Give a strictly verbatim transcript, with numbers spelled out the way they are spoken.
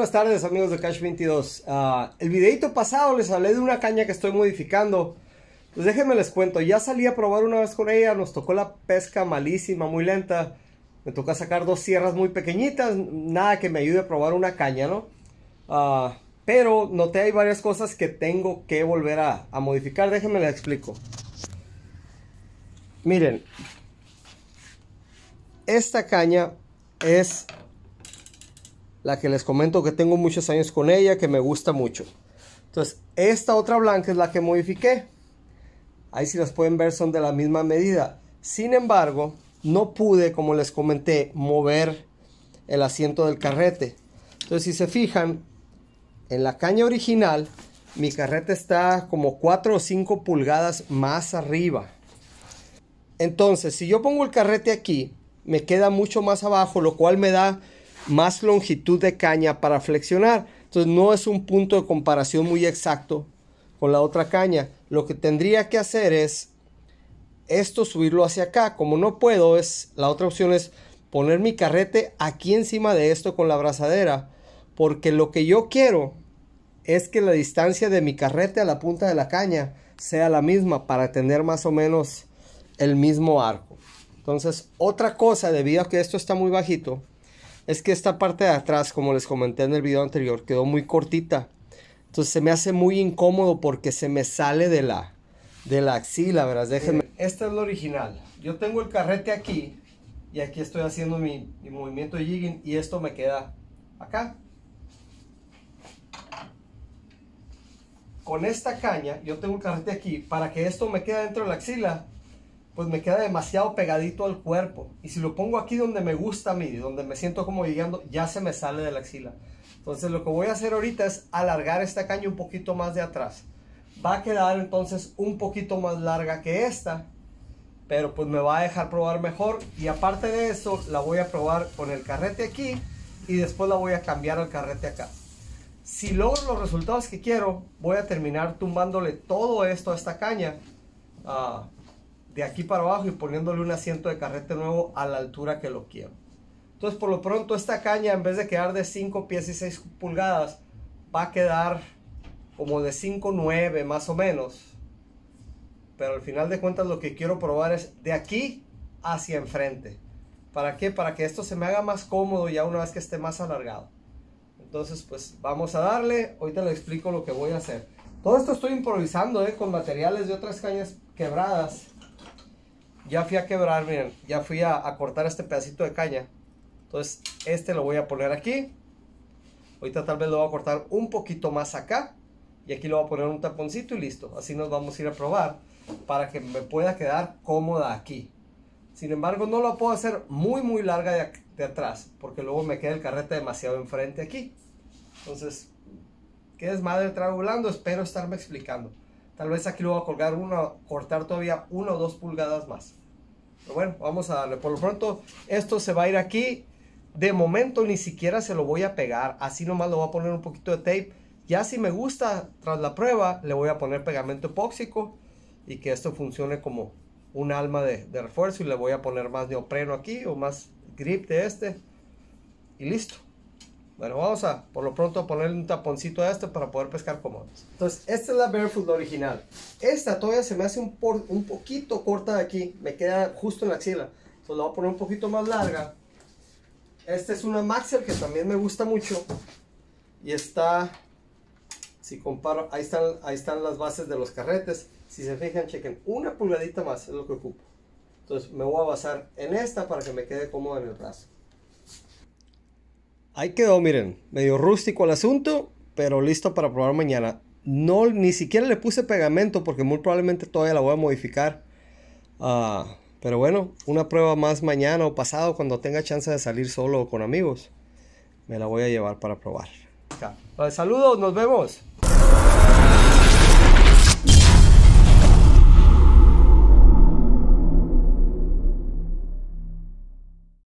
buenas tardes, amigos de Cash veintidós. Uh, el videito pasado les hablé de una caña que estoy modificando. Pues déjenme les cuento, ya salí a probar una vez con ella, nos tocó la pesca malísima, muy lenta. Me toca sacar dos sierras muy pequeñitas, nada que me ayude a probar una caña, ¿no? Uh, pero noté hay varias cosas que tengo que volver a, a modificar, déjenme les explico. Miren, esta caña es la que les comento que tengo muchos años con ella, que me gusta mucho. Entonces, esta otra blanca es la que modifiqué. Ahí si las pueden ver son de la misma medida. Sin embargo, no pude, como les comenté, mover el asiento del carrete. Entonces, si se fijan, en la caña original, mi carrete está como cuatro o cinco pulgadas más arriba. Entonces, si yo pongo el carrete aquí, me queda mucho más abajo, lo cual me da más longitud de caña para flexionar. Entonces no es un punto de comparación muy exacto con la otra caña. Lo que tendría que hacer es esto, subirlo hacia acá. Como no puedo, es la otra opción es poner mi carrete aquí encima de esto con la abrazadera, porque lo que yo quiero es que la distancia de mi carrete a la punta de la caña sea la misma para tener más o menos el mismo arco. Entonces, otra cosa, debido a que esto está muy bajito, es que esta parte de atrás, como les comenté en el video anterior, quedó muy cortita. Entonces se me hace muy incómodo porque se me sale de la, de la axila, ¿verdad? Déjenme. Esta es la original. Yo tengo el carrete aquí y aquí estoy haciendo mi, mi movimiento de jigging y esto me queda acá. Con esta caña, yo tengo el carrete aquí, para que esto me quede dentro de la axila, pues me queda demasiado pegadito al cuerpo. Y si lo pongo aquí donde me gusta a mí, donde me siento como llegando, ya se me sale de la axila. Entonces lo que voy a hacer ahorita es alargar esta caña un poquito más de atrás. Va a quedar entonces un poquito más larga que esta, pero pues me va a dejar probar mejor. Y aparte de eso, la voy a probar con el carrete aquí y después la voy a cambiar al carrete acá. Si logro los resultados que quiero, voy a terminar tumbándole todo esto a esta caña. Uh, de aquí para abajo y poniéndole un asiento de carrete nuevo a la altura que lo quiero. Entonces por lo pronto esta caña, en vez de quedar de cinco pies y seis pulgadas, va a quedar como de cinco nueve más o menos. Pero al final de cuentas lo que quiero probar es de aquí hacia enfrente. ¿Para qué? Para que esto se me haga más cómodo ya una vez que esté más alargado. Entonces pues vamos a darle. Ahorita les explico lo que voy a hacer. Todo esto estoy improvisando eh, con materiales de otras cañas quebradas. Ya fui a quebrar, miren, ya fui a, a cortar este pedacito de caña. Entonces este lo voy a poner aquí. Ahorita tal vez lo voy a cortar un poquito más acá. Y aquí lo voy a poner un taponcito y listo. Así nos vamos a ir a probar para que me pueda quedar cómoda aquí. Sin embargo, no lo puedo hacer muy muy larga de, de atrás, porque luego me queda el carrete demasiado enfrente aquí. Entonces, qué desmadre traigo volando, espero estarme explicando. Tal vez aquí lo voy a colgar uno, cortar todavía una o dos pulgadas más. Pero bueno, vamos a darle. Por lo pronto, esto se va a ir aquí. De momento ni siquiera se lo voy a pegar. Así nomás lo voy a poner un poquito de tape. Ya si me gusta, tras la prueba, le voy a poner pegamento epóxico. Y que esto funcione como un alma de, de refuerzo. Y le voy a poner más neopreno aquí o más grip de este. Y listo. Bueno, vamos a, por lo pronto, a ponerle un taponcito a este para poder pescar cómodos. Entonces, esta es la Barefoot, la original. Esta todavía se me hace un, por, un poquito corta de aquí. Me queda justo en la axila. Entonces, la voy a poner un poquito más larga. Esta es una Maxxel que también me gusta mucho. Y está, si comparo, ahí están, ahí están las bases de los carretes. Si se fijan, chequen, una pulgadita más es lo que ocupo. Entonces, me voy a basar en esta para que me quede cómodo en el brazo. Ahí quedó, miren, medio rústico el asunto, pero listo para probar mañana. No, ni siquiera le puse pegamento porque muy probablemente todavía la voy a modificar. Uh, pero bueno, una prueba más mañana o pasado cuando tenga chance de salir solo o con amigos. Me la voy a llevar para probar. Saludos, nos vemos.